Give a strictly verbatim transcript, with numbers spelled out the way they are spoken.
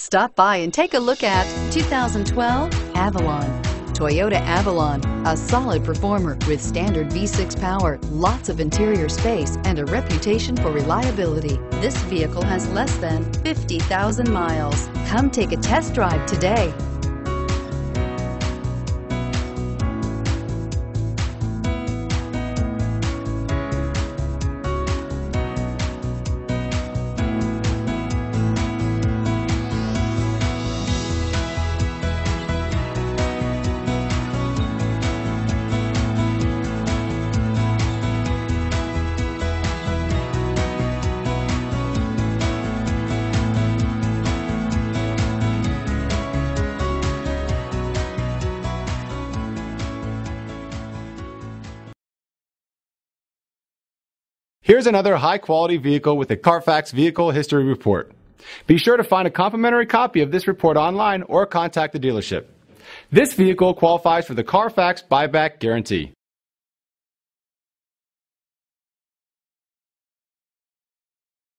Stop by and take a look at two thousand twelve Avalon. Toyota Avalon, a solid performer with standard V six power, lots of interior space, and a reputation for reliability. This vehicle has less than fifty thousand miles. Come take a test drive today. Here's another high-quality vehicle with a Carfax Vehicle History Report. Be sure to find a complimentary copy of this report online or contact the dealership. This vehicle qualifies for the Carfax Buyback Guarantee.